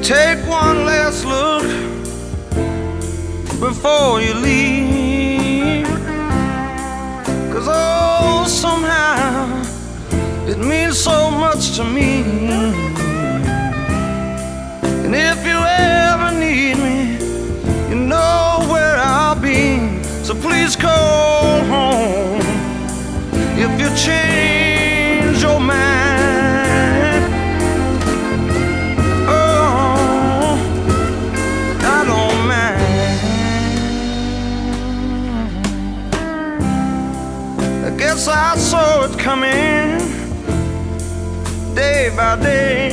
Take one last look before you leave, 'cause oh, somehow it means so much to me. And if you ever need me, you know where I'll be. So please call home if you change your mind. Oh, I don't mind. I guess I saw it coming day by day,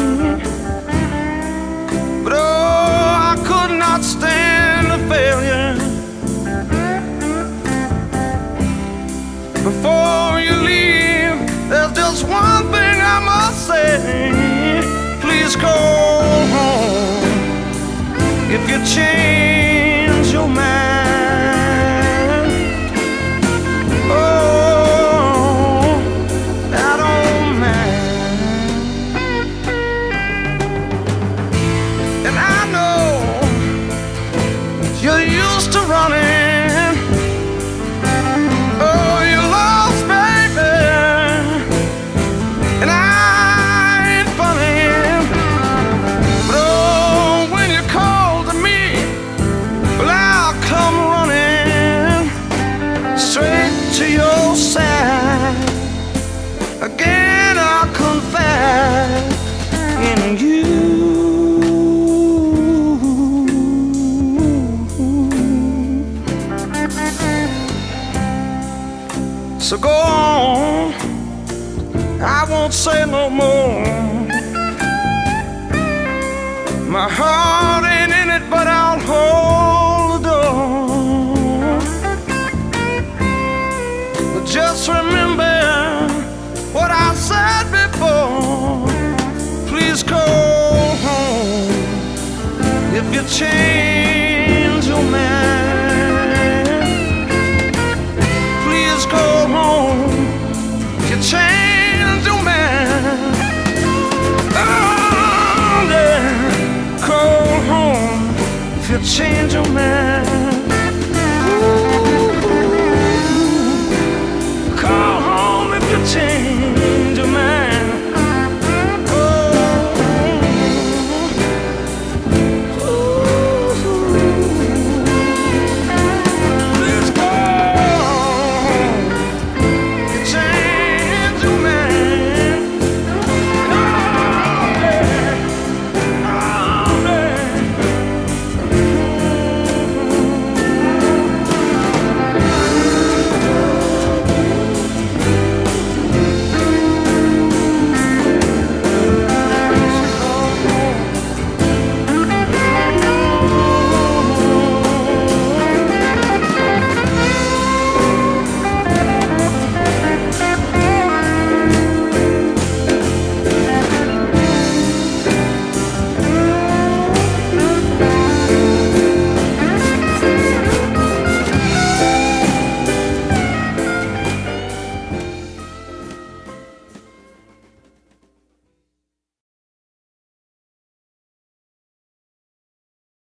but oh, I could not stand the failure. Before you leave, there's just one thing I must say. Please call home if you change your mind. Oh, I don't mind. And I know you're used to running. Again, I confide in you. So go on, I won't say no more. My heart ain't in it, but I'll hold the door. But just remember what I said before. Please call home if you change your mind. Please call home if you change your mind. Oh, yeah. Call home if you change your mind.